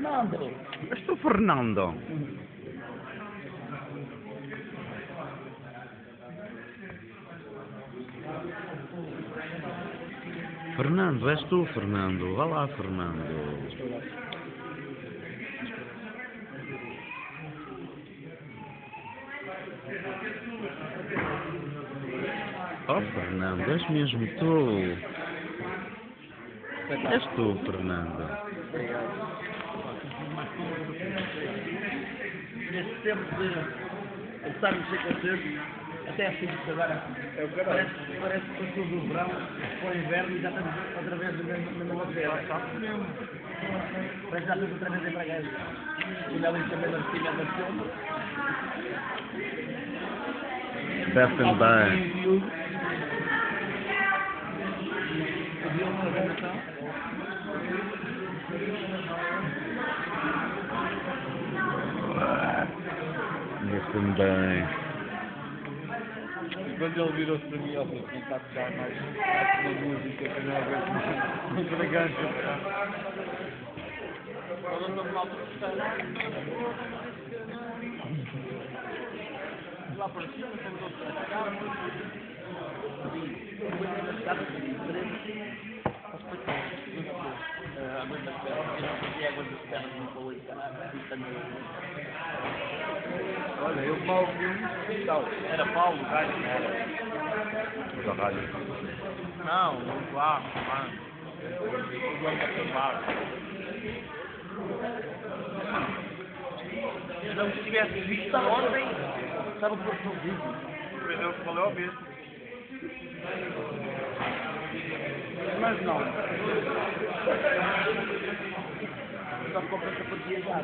Fernando. És tu, Fernando. Fernando, és tu, Fernando. Vá lá, Fernando. Oh, Fernando, és mesmo tu. És tu, Fernando. Neste tempo de estarmos sem concerto, até assim que agora parece que passou do verão para o inverno e já estamos outra vez na mesma feira. Parece que já estamos outra vez em Bragança. O Nelly também não tinha da filme. Descem bem. O Diogo da Nação. Descem bem. Quando ele virou-se para mim, ele disse, não está a tocar mais uma música que não é ver com Bragança. Lá por cima, temos outros a chegar. Olha, eu mal vi tal. Era Paulo, gajo, Da rádio. não, o Vasco, mano. O dono da Cambar. Se não tivesse visto ontem, estava por seu vídeo. Perdeu que valeu a vez. Mas não. Só compensa para viajar.